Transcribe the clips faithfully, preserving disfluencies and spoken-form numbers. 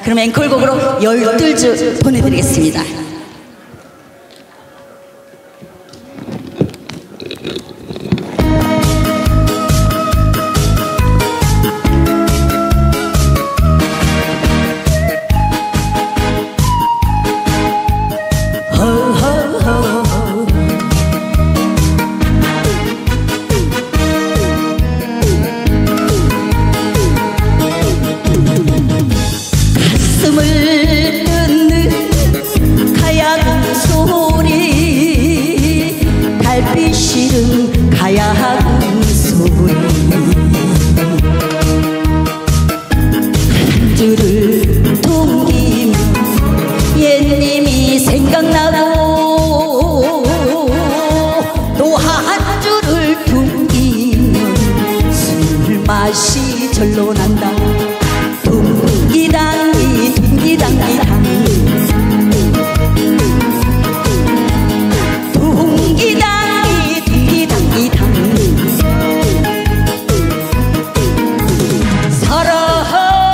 그럼 앵콜곡으로 열둘 주 보내드리겠습니다. 가슴을 뜯는 가야금 소리, 달빛 실은 가야금 소리, 한 줄을 동기면 옛님이 생각나고, 또 한 줄을 둥기면 술 맛이 절로 난다. 둥기당기 둥기당기당, 둥기당기 둥기당기당. 사랑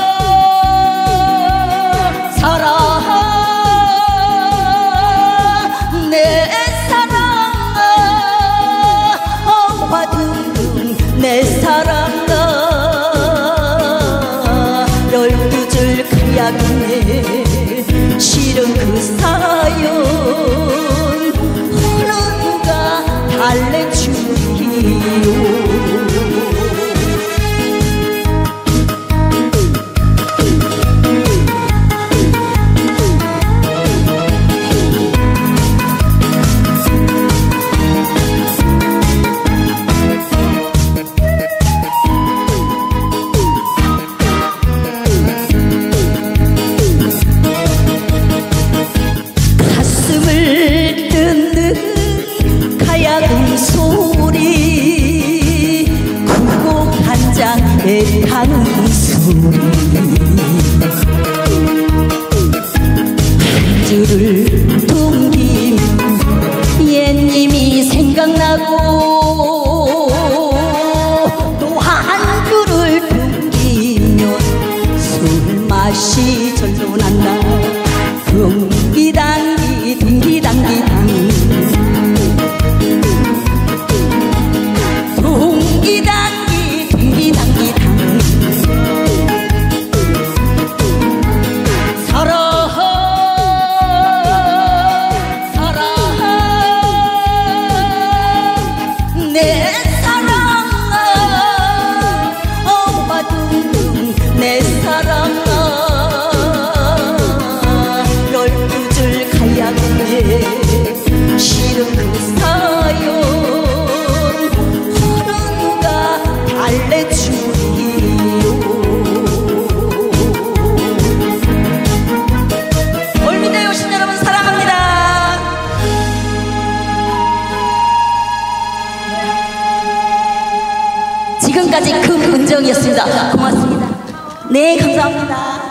사랑 내 사랑아, 엉화둥둥 내 사랑아, 열두 줄 가야금에 실은 그 사연 어느 누가 달래주기요. 가슴을 뜯는 가야금 소리, 구곡 한 장에 타는 소리, 한 줄을 둥기면 옛님이 생각나고, 또 한 줄을 둥기면 술 맛이 절로 난다. 둥기당기 둥기당기당, 둥기당기 둥기당기당. 사랑 사랑 내 사랑아, 엉화둥둥 내 사랑아, 열두 줄 가야금에 실은 그 사연 어느 누가 달래주기요. 올미대 오신 여러분 사랑합니다. 지금까지 금은정이었습니다. 고맙습니다. 네, 감사합니다.